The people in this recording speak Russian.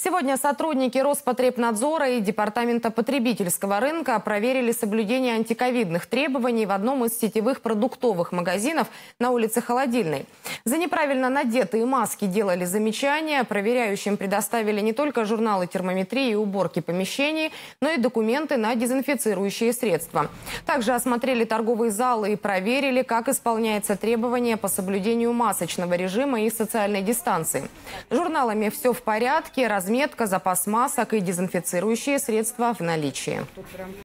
Сегодня сотрудники Роспотребнадзора и Департамента потребительского рынка проверили соблюдение антиковидных требований в одном из сетевых продуктовых магазинов на улице Холодильной. За неправильно надетые маски делали замечания. Проверяющим предоставили не только журналы термометрии и уборки помещений, но и документы на дезинфицирующие средства. Также осмотрели торговые залы и проверили, как исполняется требование по соблюдению масочного режима и социальной дистанции. С журналами все в порядке, разметка, запас масок и дезинфицирующие средства в наличии.